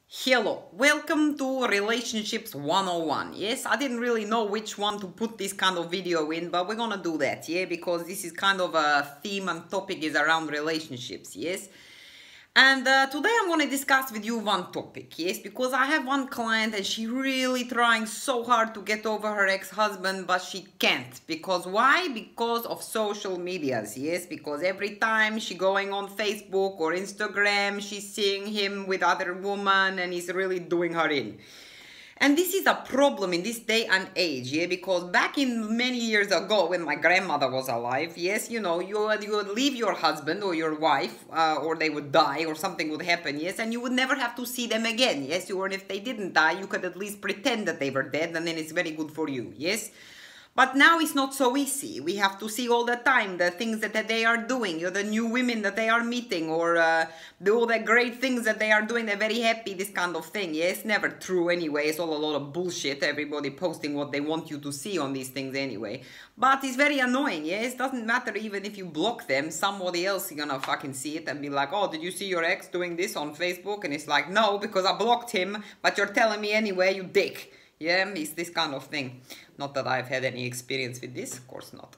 Hello, welcome to Relationships 101. Yes, I didn't really know which one to put this kind of video in, but we're gonna do that, yeah, because this is kind of a theme and topic is around relationships, yes. And today I'm going to discuss with you one topic, yes, because I have one client and she really trying so hard to get over her ex-husband, but she can't. Because why? Because of social medias, yes, because every time she going on Facebook or Instagram, she's seeing him with other woman and he's really doing her in. And this is a problem in this day and age, yeah, because back in many years ago when my grandmother was alive, yes, you know, you would leave your husband or your wife, or they would die or something would happen, yes, and you would never have to see them again, yes, or if they didn't die, you could at least pretend that they were dead and then it's very good for you, yes. But now it's not so easy. We have to see all the time the things that they are doing, or the new women that they are meeting, or all the great things that they are doing. They're very happy, this kind of thing. Yeah, it's never true anyway. It's all a lot of bullshit. Everybody posting what they want you to see on these things anyway. But it's very annoying, yeah? It doesn't matter even if you block them. Somebody else is gonna fucking see it and be like, oh, did you see your ex doing this on Facebook? And it's like, no, because I blocked him, but you're telling me anyway, you dick. Yeah, it's this kind of thing. Not that I've had any experience with this, of course not.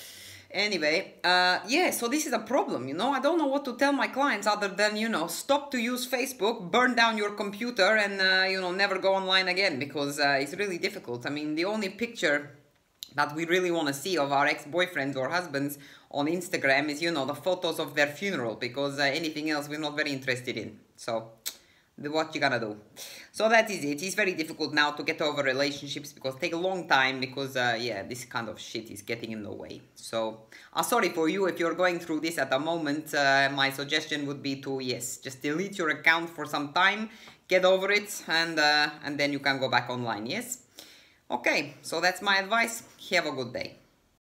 Anyway, yeah, so this is a problem, you know. I don't know what to tell my clients other than, you know, stop to use Facebook, burn down your computer and, you know, never go online again because it's really difficult. I mean, the only picture that we really want to see of our ex-boyfriends or husbands on Instagram is, you know, the photos of their funeral because anything else we're not very interested in. So what you gonna do? So that is it. It's very difficult now to get over relationships because it takes a long time because yeah, this kind of shit is getting in the way. So I'm sorry for you if you're going through this at the moment. My suggestion would be to, yes, just delete your account for some time, get over it, and then you can go back online, yes. Okay, so that's my advice. Have a good day.